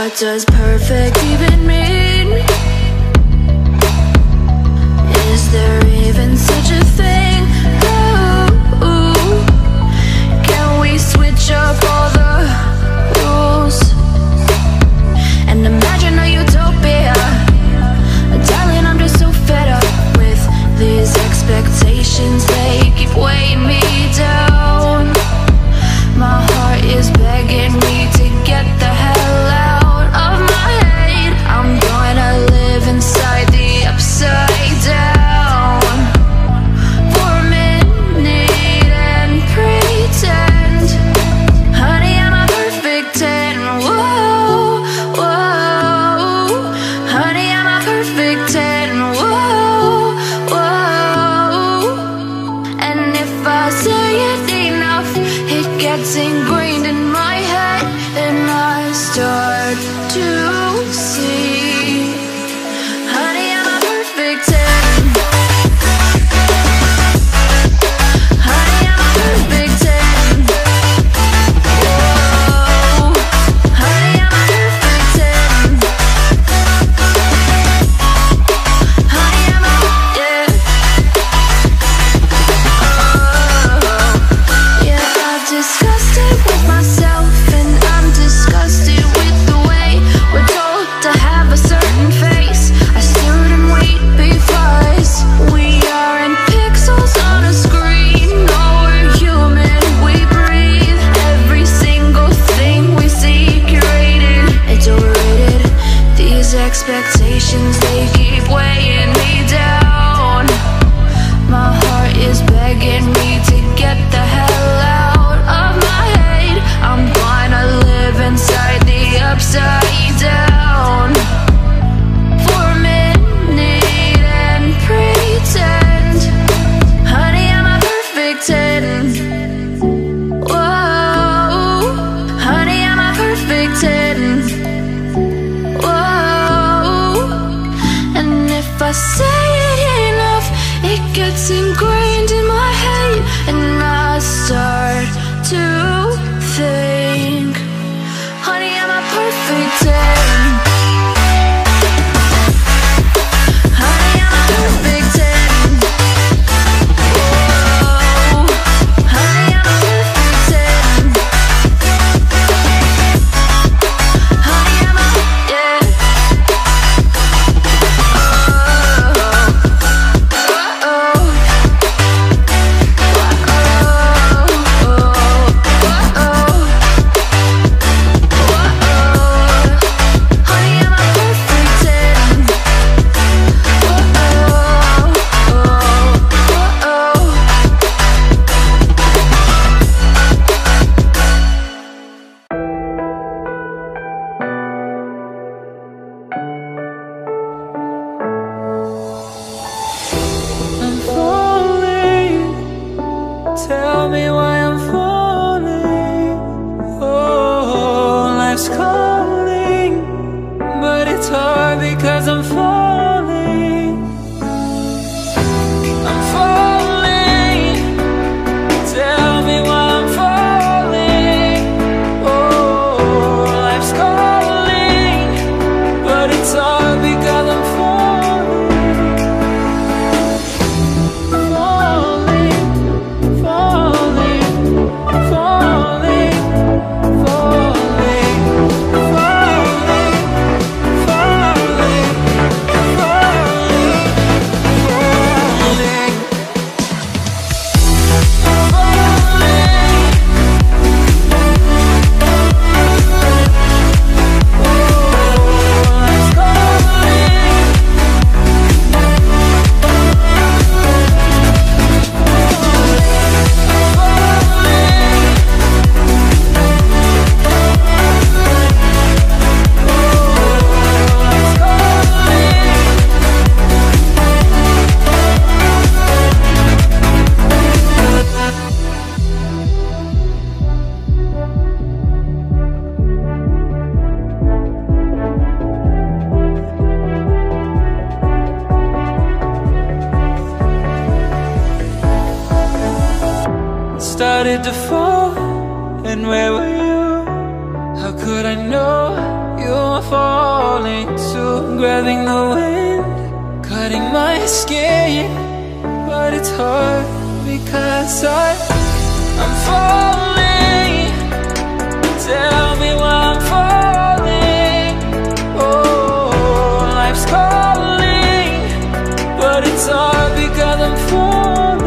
What does perfect even mean? Is there even such a thing? Ooh, can we switch up all the rules and imagine a utopia? Darling, I'm just so fed up with these expectations. They keep weighing me down. My heart is begging me to get the hell out of my head. I'm gonna live inside the upside down for a minute and pretend, honey, I'm a perfect 10. Whoa, whoa, honey, I'm a perfect 10. Whoa, whoa, and if I say it enough, it gets ingrained in my head, and I start to see, honey, I'm a perfect 10. Honey, I'm a perfect 10. Whoa, honey, I'm a perfect 10. Honey, I'm a, yeah. Yeah, I've discussed it with myself, and I'm disgusted with the way we're told to have a certain face. I stood and wait because we aren't pixels on a screen. No, we're human, we breathe. Every single thing we see curated. It's overrated. These expectations, they keep weighing me down. My heart is begging me to get the hell out of my head. I'm gonna live inside the upside down for a minute and pretend, honey, I'm a perfect 10. Whoa, honey, I'm a perfect 10. Whoa, and if I say it enough, it gets ingrained in my head, and I start to think, honey, I'm a perfect 10. Honey, I'm a perfect 10. Whoa, honey, I'm a perfect 10. Honey, I'm a, yeah. I'm falling. Tell me why I'm falling. Oh, life's calling, but it's hard because I'm falling. I'm falling. Tell me why I'm falling. Oh, life's calling, but it's hard because I'm falling. Started to fall, and where were you? How could I know you are falling too. Grabbing the wind, cutting my skin, but it's hard because I'm falling. Tell me why I'm falling. Oh, life's calling, but it's hard because I'm falling.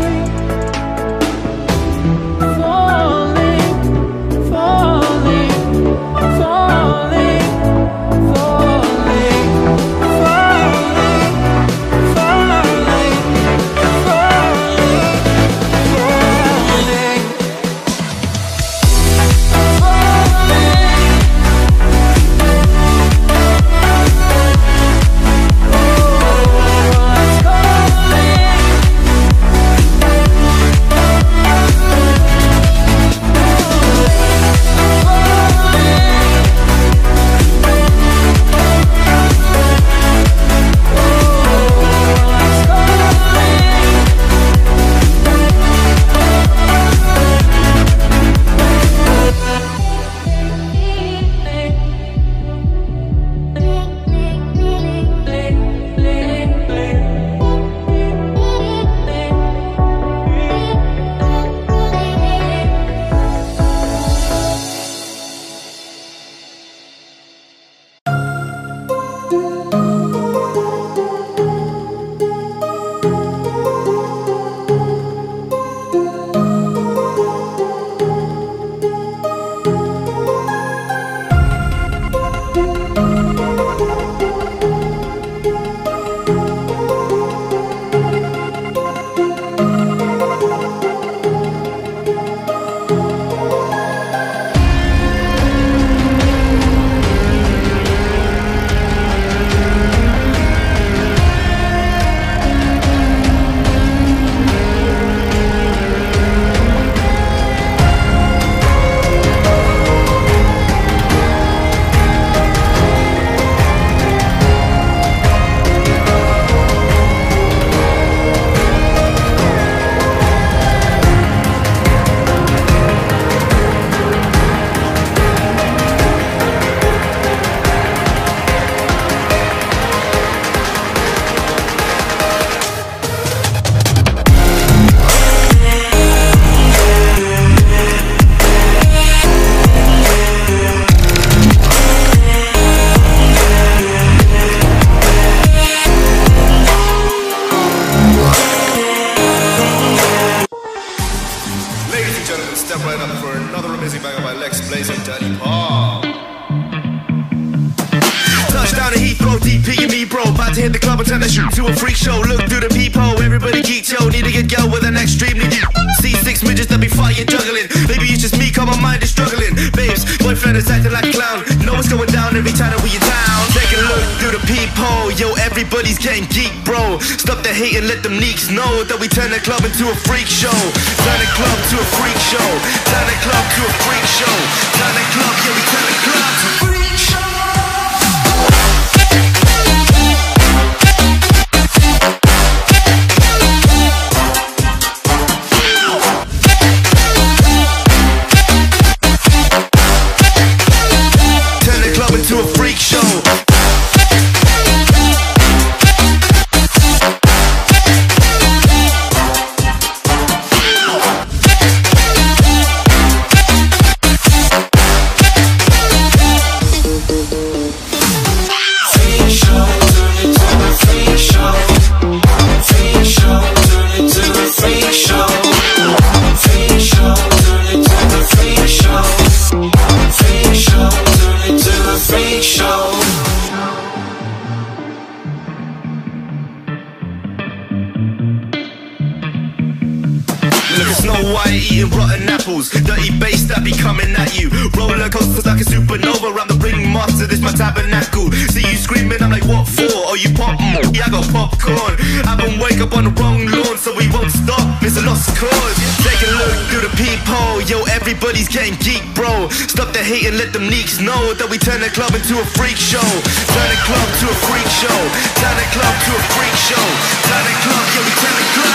Hit the club and turn the shoot to a freak show. Look through the peephole, everybody geek, yo. Need to get girl with an extremely deep. See 6 midgets that be fighting, juggling. Maybe it's just me, cause my mind is struggling. Babes, boyfriend is acting like a clown. Know what's going down every time that we in town. Take a look through the peephole, yo. Everybody's getting geek, bro. Stop the hate and let them leaks know that we turn the club into a freak show. Turn the club to a freak show. Turn the club to a freak show. Turn the club, yeah, we turn the club to a freak show. To a freak show. Snow White eating rotten apples, dirty bass that be coming at you. Roller coasters like a supernova, I'm the ringmaster, this my tabernacle. See you screaming, I'm like, what for? Oh, you pop? Yeah, I got popcorn. I haven't wake up on the wrong lawn, so we won't stop, it's a lost cause. Take a look through the peephole, yo, everybody's getting geek, bro. Stop the hate and let them leaks know that we turn the club into a freak show. Turn the club to a freak show. Turn the club to a freak show. Turn the club, yeah, we turn the club.